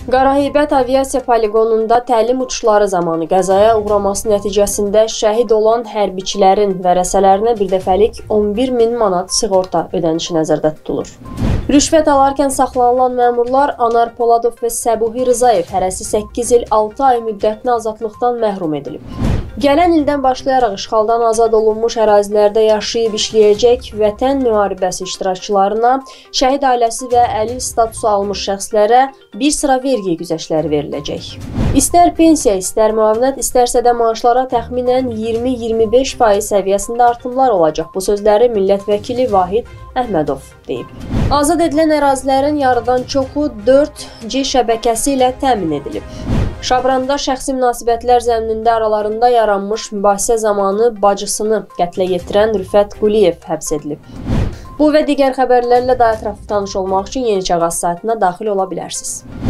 Qaraheybət aviasiya poligonunda təlim uçuşları zamanı qəzaya uğraması nəticəsində şəhid olan hərbiçilərin vərəsələrinə birdəfəlik 11.000 manat sığorta ödənişi nəzərdə tutulur. Rüşvət alarkən saxlanılan məmurlar Anar Poladov və Səbuhi Rızayev hərəsi 8 il 6 ay müddətinə azadlıqdan məhrum edilib. Gələn ildən başlayaraq işğaldan azad olunmuş ərazilərdə yaşayıb işləyəcək vətən müharibəsi iştirakçılarına, şəhid ailəsi və əlil statusu almış şəxslərə bir sıra vergi güzəştləri veriləcək. İstər pensiya, istər müavinət, istərsə də maaşlara təxminən 20-25% səviyyəsində artımlar olacaq. Bu sözləri millət vəkili Vahid Əhmədov deyib. Azad edilən ərazilərin yarıdan çoxu 4G şəbəkəsi ilə təmin edilib. Şabranda şəxsi münasibətlər zəminində aralarında yaranmış mübahisə zamanı bacısını qətlə yetirən Rüfət Quliyev həbs edilib. Bu və digər xəbərlərlə daha ətraflı tanış olmaq üçün Yeni Çağ saytına daxil ola bilərsiniz.